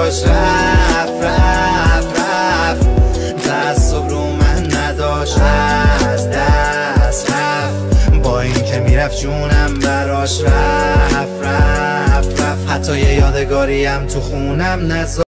نداشت، رفت تعصب رو من نداشت، از دست رفت با این که میرفت جونم براش، رفت حتی یه یادگاریم تو خونم نذاشت.